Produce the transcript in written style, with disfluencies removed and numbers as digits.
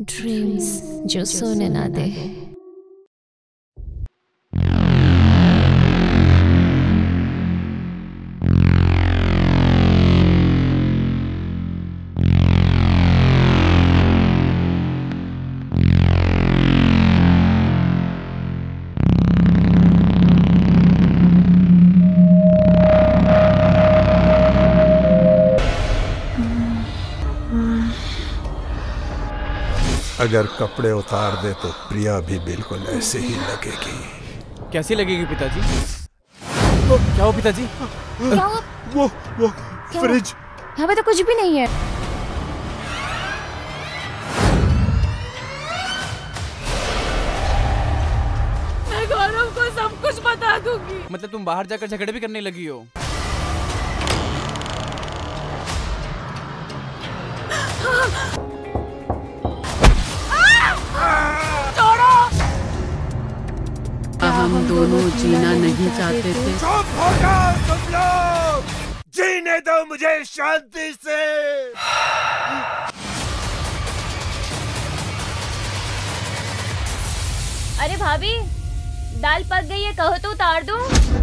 Dreams जो सोने ना दे। अगर कपड़े उतार दे तो प्रिया भी बिल्कुल ऐसे ही लगेगी। कैसी लगेगी पिताजी? क्या हो पिताजी? क्या वो क्या फ्रिज। यहाँ पे तो कुछ भी नहीं है। मैं गौरव को सब कुछ बता दूंगी। मतलब तुम बाहर जाकर झगड़े भी करने लगी हो? हम दोनों जीना नहीं चाहते थे। चुप हो जाओ तुम लोग, जीने दो मुझे शांति से। अरे भाभी, दाल पक गई है, कहो तो उतार दूं।